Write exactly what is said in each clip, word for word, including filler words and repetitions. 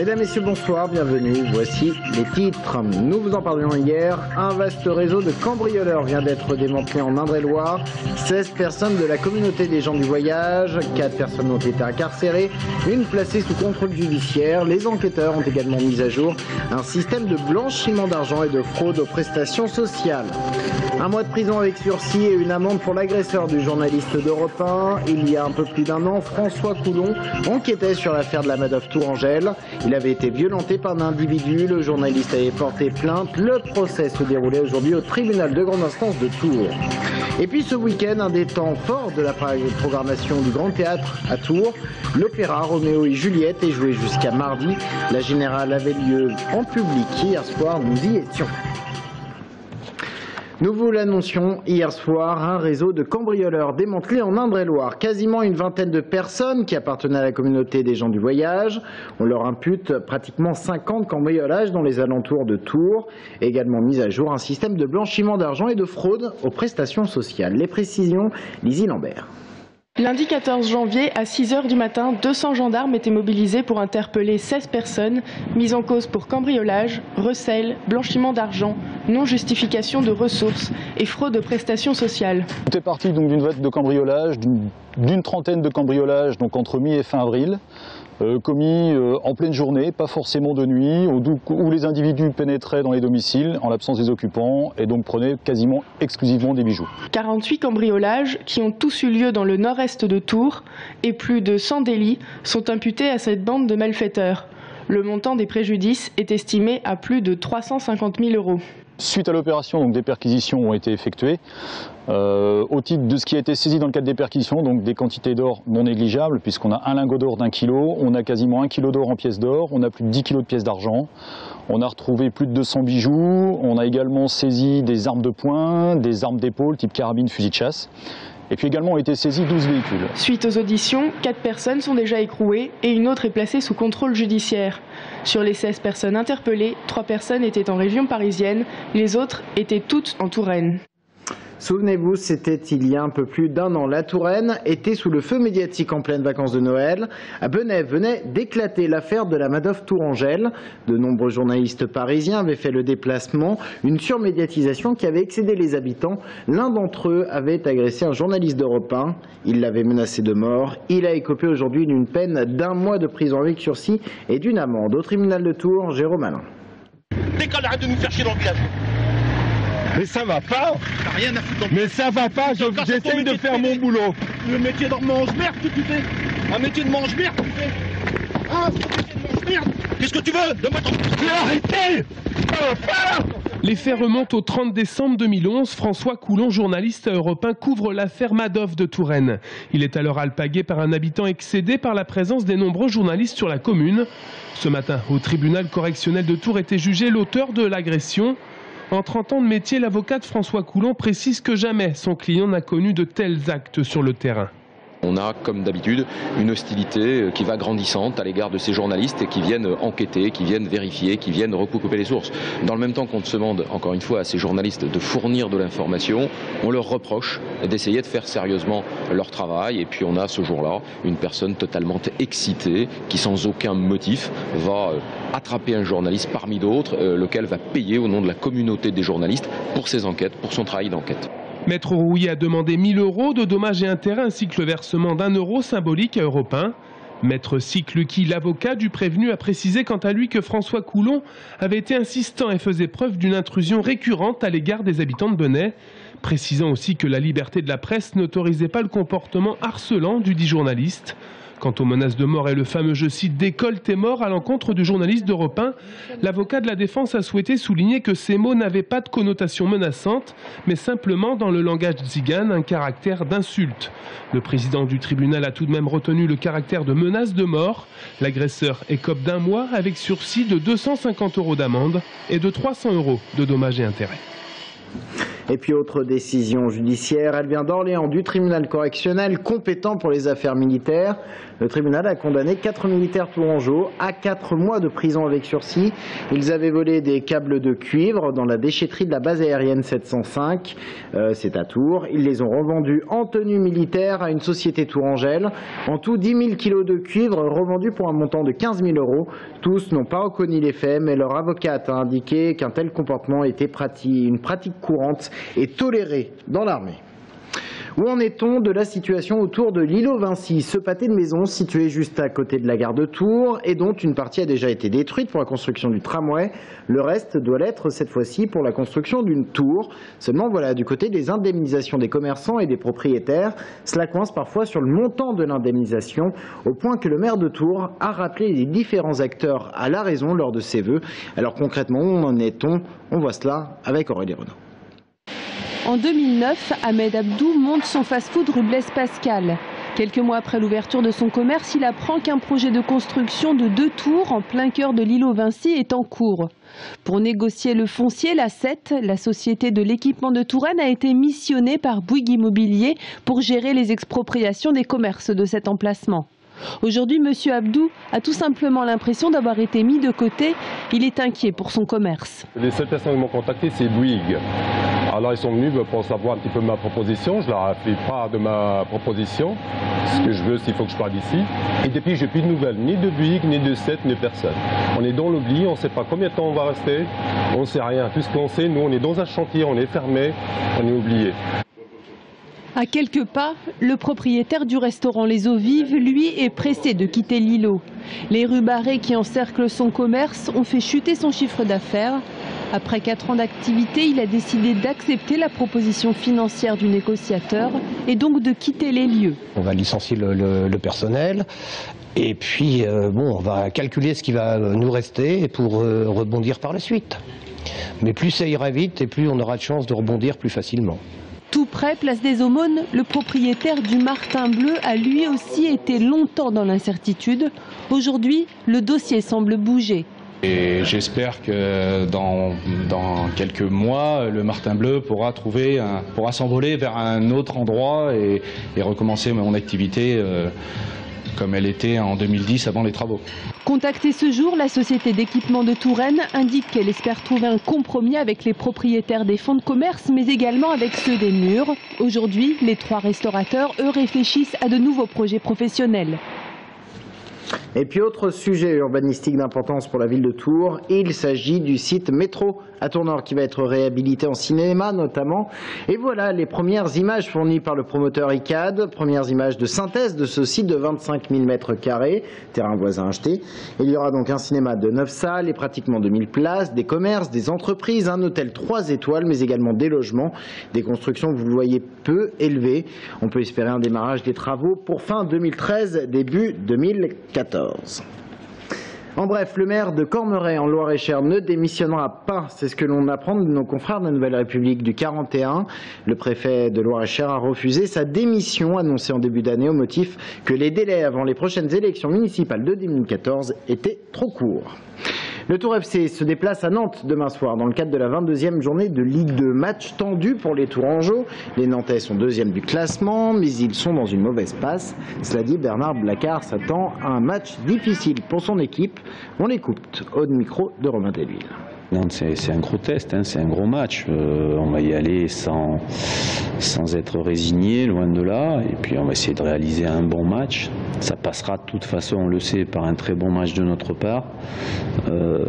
Mesdames, Messieurs, bonsoir, bienvenue. Voici les titres. Nous vous en parlions hier. Un vaste réseau de cambrioleurs vient d'être démantelé en Indre-et-Loire. seize personnes de la communauté des gens du voyage. quatre personnes ont été incarcérées. Une placée sous contrôle judiciaire. Les enquêteurs ont également mis à jour un système de blanchiment d'argent et de fraude aux prestations sociales. Un mois de prison avec sursis et une amende pour l'agresseur du journaliste d'Europe un. Il y a un peu plus d'un an, François Coulon enquêtait sur l'affaire de la Madoff Tourangelle. Il avait été violenté par un individu. Le journaliste avait porté plainte. Le procès se déroulait aujourd'hui au tribunal de grande instance de Tours. Et puis ce week-end, un des temps forts de la programmation du Grand Théâtre à Tours, l'opéra Roméo et Juliette est joué jusqu'à mardi. La Générale avait lieu en public hier soir. Nous y étions. Nous vous l'annoncions hier soir, un réseau de cambrioleurs démantelé en Indre-et-Loire. Quasiment une vingtaine de personnes qui appartenaient à la communauté des gens du voyage. On leur impute pratiquement cinquante cambriolages dans les alentours de Tours. Également mis à jour un système de blanchiment d'argent et de fraude aux prestations sociales. Les précisions, Lizzie Lambert. Lundi quatorze janvier, à six heures du matin, deux cents gendarmes étaient mobilisés pour interpeller seize personnes mises en cause pour cambriolage, recel, blanchiment d'argent, non-justification de ressources et fraude aux prestations sociales. Tout est parti donc d'une vague de cambriolage, d'une trentaine de cambriolages donc entre mi et fin avril. Euh, commis euh, en pleine journée, pas forcément de nuit, où, où les individus pénétraient dans les domiciles en l'absence des occupants et donc prenaient quasiment exclusivement des bijoux. quarante-huit cambriolages qui ont tous eu lieu dans le nord-est de Tours et plus de cent délits sont imputés à cette bande de malfaiteurs. Le montant des préjudices est estimé à plus de trois cent cinquante mille euros. Suite à l'opération, donc des perquisitions ont été effectuées. Euh, au titre de ce qui a été saisi dans le cadre des perquisitions, donc des quantités d'or non négligeables, puisqu'on a un lingot d'or d'un kilo, on a quasiment un kilo d'or en pièces d'or, on a plus de dix kilos de pièces d'argent, on a retrouvé plus de deux cents bijoux, on a également saisi des armes de poing, des armes d'épaule type carabine, fusil de chasse. Et puis également ont été saisis douze véhicules. Suite aux auditions, quatre personnes sont déjà écrouées et une autre est placée sous contrôle judiciaire. Sur les seize personnes interpellées, trois personnes étaient en région parisienne, les autres étaient toutes en Touraine. Souvenez-vous, c'était il y a un peu plus d'un an. La Touraine était sous le feu médiatique en pleine vacances de Noël. À Benay venait d'éclater l'affaire de la Madoff Tourangelle. De nombreux journalistes parisiens avaient fait le déplacement. Une surmédiatisation qui avait excédé les habitants. L'un d'entre eux avait agressé un journaliste d'Europe un. Il l'avait menacé de mort. Il a écopé aujourd'hui d'une peine d'un mois de prison avec sursis et d'une amende. Au tribunal de Tours, Jérôme Alain. L'école, arrête de nous faire chier dans le village. Mais ça va pas. Rien à foutre. Mais ça va pas, j'essaye de faire mon boulot. Le métier de mange-merde que tu fais. Un métier de mange-merde que tu fais. Ah, c'est un métier de mange-merde. Qu'est-ce que tu veux? Donne-moi ton... Arrêtez. Les faits remontent au trente décembre deux mille onze. François Coulon, journaliste à Europe un, couvre l'affaire Madoff de Touraine. Il est alors alpagué par un habitant excédé par la présence des nombreux journalistes sur la commune. Ce matin, au tribunal correctionnel de Tours était jugé l'auteur de l'agression. En trente ans de métier, l'avocat de François Coulon précise que jamais son client n'a connu de tels actes sur le terrain. On a, comme d'habitude, une hostilité qui va grandissante à l'égard de ces journalistes qui viennent enquêter, qui viennent vérifier, qui viennent recouper les sources. Dans le même temps qu'on demande, encore une fois, à ces journalistes de fournir de l'information, on leur reproche d'essayer de faire sérieusement leur travail. Et puis on a ce jour-là une personne totalement excitée qui, sans aucun motif, va attraper un journaliste parmi d'autres, lequel va payer au nom de la communauté des journalistes pour ses enquêtes, pour son travail d'enquête. Maître Rouillet a demandé mille euros de dommages et intérêts ainsi que le versement d'un euro symbolique à Europe un. Maître Sicluki, l'avocat du prévenu, a précisé quant à lui que François Coulon avait été insistant et faisait preuve d'une intrusion récurrente à l'égard des habitants de Benay, précisant aussi que la liberté de la presse n'autorisait pas le comportement harcelant du dit journaliste. Quant aux menaces de mort et le fameux je cite d'école t'es mort à l'encontre du journaliste d'Europe un, l'avocat de la défense a souhaité souligner que ces mots n'avaient pas de connotation menaçante, mais simplement dans le langage tzigane un caractère d'insulte. Le président du tribunal a tout de même retenu le caractère de menace de mort. L'agresseur écope d'un mois avec sursis de deux cent cinquante euros d'amende et de trois cents euros de dommages et intérêts. Et puis autre décision judiciaire, elle vient d'Orléans, du tribunal correctionnel compétent pour les affaires militaires. Le tribunal a condamné quatre militaires tourangeaux à quatre mois de prison avec sursis. Ils avaient volé des câbles de cuivre dans la déchetterie de la base aérienne sept cent cinq, euh, c'est à Tours. Ils les ont revendus en tenue militaire à une société tourangelle. En tout, dix mille kilos de cuivre revendus pour un montant de quinze mille euros. Tous n'ont pas reconnu les faits, mais leur avocate a indiqué qu'un tel comportement était prati- une pratique courante et tolérée dans l'armée. Où en est-on de la situation autour de l'îlot Vinci, ce pâté de maison situé juste à côté de la gare de Tours et dont une partie a déjà été détruite pour la construction du tramway. Le reste doit l'être cette fois-ci pour la construction d'une tour. Seulement voilà, du côté des indemnisations des commerçants et des propriétaires, cela coince parfois sur le montant de l'indemnisation, au point que le maire de Tours a rappelé les différents acteurs à la raison lors de ses vœux. Alors concrètement, où en est-on? On voit cela avec Aurélie Renaud. En deux mille neuf, Ahmed Abdou monte son fast-food rue Blaise Pascal. Quelques mois après l'ouverture de son commerce, il apprend qu'un projet de construction de deux tours en plein cœur de l'îlot Vinci est en cours. Pour négocier le foncier, la S E T, la société de l'équipement de Touraine, a été missionnée par Bouygues Immobilier pour gérer les expropriations des commerces de cet emplacement. Aujourd'hui, M. Abdou a tout simplement l'impression d'avoir été mis de côté. Il est inquiet pour son commerce. Les seules personnes qui m'ont contacté, c'est Bouygues. Alors ils sont venus pour savoir un petit peu ma proposition. Je leur ai fait part de ma proposition. Ce que je veux, c'est qu'il faut que je parte d'ici. Et depuis, je n'ai plus de nouvelles, ni de Bouygues, ni de S E T, ni de personne. On est dans l'oubli, on ne sait pas combien de temps on va rester. On ne sait rien. Tout ce qu'on sait, nous, on est dans un chantier, on est fermé, on est oublié. À quelques pas, le propriétaire du restaurant Les Eaux Vives, lui, est pressé de quitter l'îlot. Les rues barrées qui encerclent son commerce ont fait chuter son chiffre d'affaires. Après quatre ans d'activité, il a décidé d'accepter la proposition financière du négociateur et donc de quitter les lieux. On va licencier le, le, le personnel et puis euh, bon, on va calculer ce qui va nous rester pour euh, rebondir par la suite. Mais plus ça ira vite et plus on aura de chance de rebondir plus facilement. Tout près, place des Aumônes, le propriétaire du Martin Bleu a lui aussi été longtemps dans l'incertitude. Aujourd'hui, le dossier semble bouger. Et j'espère que dans, dans quelques mois, le Martin Bleu pourra trouver, un, pourra s'envoler vers un autre endroit et, et recommencer mon activité euh, comme elle était en deux mille dix avant les travaux. Contactée ce jour, la société d'équipement de Touraine indique qu'elle espère trouver un compromis avec les propriétaires des fonds de commerce, mais également avec ceux des murs. Aujourd'hui, les trois restaurateurs, eux, réfléchissent à de nouveaux projets professionnels. Et puis autre sujet urbanistique d'importance pour la ville de Tours, il s'agit du site métro à Tours-Nord qui va être réhabilité en cinéma notamment. Et voilà les premières images fournies par le promoteur I C A D, premières images de synthèse de ce site de vingt-cinq mille mètres carrés, terrain voisin acheté. Il y aura donc un cinéma de neuf salles et pratiquement deux mille places, des commerces, des entreprises, un hôtel trois étoiles, mais également des logements, des constructions, vous le voyez, peu élevées. On peut espérer un démarrage des travaux pour fin deux mille treize, début deux mille quatorze. En bref, le maire de Cormeray en Loir-et-Cher ne démissionnera pas. C'est ce que l'on apprend de nos confrères de la Nouvelle République du quarante et un. Le préfet de Loir-et-Cher a refusé sa démission annoncée en début d'année au motif que les délais avant les prochaines élections municipales de deux mille quatorze étaient trop courts. Le Tour F C se déplace à Nantes demain soir dans le cadre de la vingt-deuxième journée de Ligue deux. Match tendu pour les Tourangeaux. Les Nantais sont deuxièmes du classement, mais ils sont dans une mauvaise passe. Cela dit, Bernard Blacard s'attend à un match difficile pour son équipe. On l'écoute au micro de Romain Delville. Nantes, c'est un gros test, hein, c'est un gros match. Euh, on va y aller sans, sans être résigné, loin de là. Et puis on va essayer de réaliser un bon match. Ça passera de toute façon, on le sait, par un très bon match de notre part. Euh,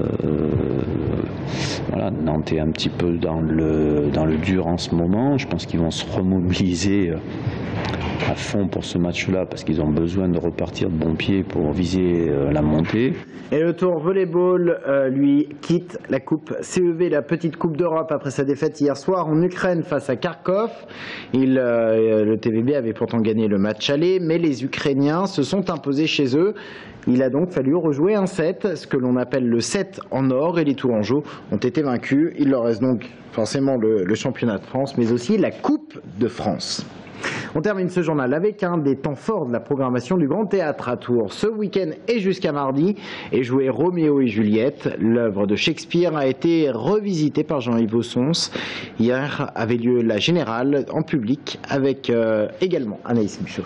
voilà, Nantes est un petit peu dans le, dans le dur en ce moment. Je pense qu'ils vont se remobiliser à fond pour ce match-là parce qu'ils ont besoin de repartir de bon pied pour viser euh, la montée. Et le Tour volleyball, euh, lui, quitte la coupe C E V, la petite coupe d'Europe, après sa défaite hier soir en Ukraine face à Kharkov. Il, euh, le T V B avait pourtant gagné le match aller, mais les Ukrainiens se sont imposés chez eux. Il a donc fallu rejouer un set, ce que l'on appelle le set en or, et les Tourangeaux ont été vaincus. Il leur reste donc forcément le, le championnat de France, mais aussi la Coupe de France. On termine ce journal avec un des temps forts de la programmation du Grand Théâtre à Tours. Ce week-end et jusqu'à mardi est joué Roméo et Juliette. L'œuvre de Shakespeare a été revisitée par Jean-Yves Ossons. Hier avait lieu la Générale en public avec euh, également Anaïs Michaud.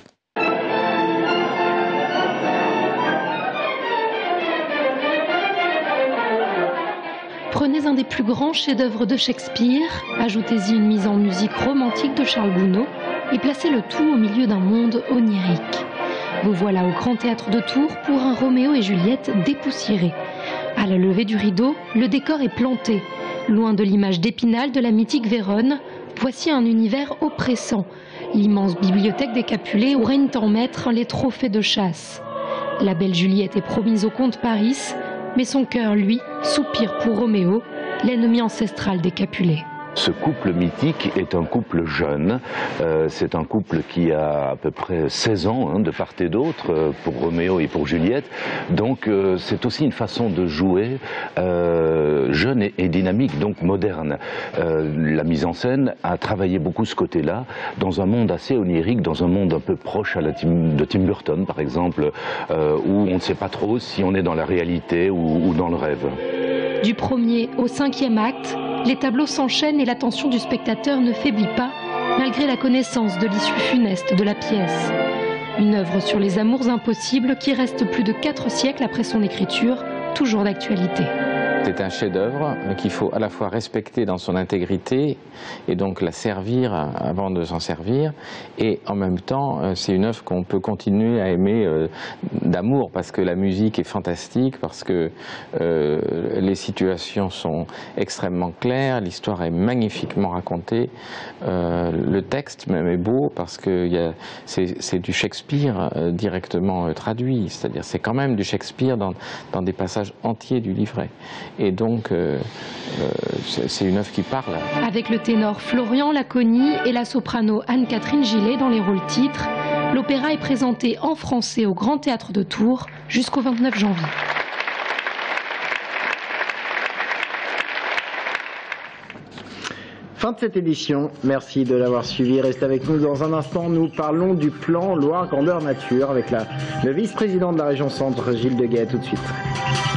Prenez un des plus grands chefs-d'œuvre de Shakespeare, ajoutez-y une mise en musique romantique de Charles Gounod et placez le tout au milieu d'un monde onirique. Vous voilà au Grand Théâtre de Tours pour un Roméo et Juliette dépoussiéré. À la levée du rideau, le décor est planté. Loin de l'image d'Épinal de la mythique Vérone, voici un univers oppressant. L'immense bibliothèque des Capulets où règnent en maître les trophées de chasse. La belle Juliette est promise au comte Paris, mais son cœur, lui, soupire pour Roméo, l'ennemi ancestral des Capulets. Ce couple mythique est un couple jeune, euh, c'est un couple qui a à peu près seize ans hein, de part et d'autre euh, pour Roméo et pour Juliette, donc euh, c'est aussi une façon de jouer euh, jeune et, et dynamique, donc moderne. Euh, la mise en scène a travaillé beaucoup ce côté-là, dans un monde assez onirique, dans un monde un peu proche à la Tim, de Tim Burton par exemple, euh, où on ne sait pas trop si on est dans la réalité ou, ou dans le rêve. Du premier au cinquième acte, les tableaux s'enchaînent et l'attention du spectateur ne faiblit pas, malgré la connaissance de l'issue funeste de la pièce. Une œuvre sur les amours impossibles qui reste plus de quatre siècles après son écriture, toujours d'actualité. C'est un chef-d'œuvre qu'il faut à la fois respecter dans son intégrité et donc la servir avant de s'en servir, et en même temps c'est une œuvre qu'on peut continuer à aimer euh, d'amour, parce que la musique est fantastique, parce que euh, les situations sont extrêmement claires, l'histoire est magnifiquement racontée, euh, le texte même est beau parce que c'est du Shakespeare euh, directement euh, traduit, c'est-à-dire c'est quand même du Shakespeare dans, dans des passages entiers du livret. Et donc, euh, euh, c'est une œuvre qui parle. Avec le ténor Florian Laconi et la soprano Anne-Catherine Gillet dans les rôles titres, l'opéra est présenté en français au Grand Théâtre de Tours jusqu'au vingt-neuf janvier. Fin de cette édition, merci de l'avoir suivi. Restez avec nous dans un instant, nous parlons du plan Loire Grandeur Nature avec la, le vice-président de la région Centre, Gilles Deguet, tout de suite.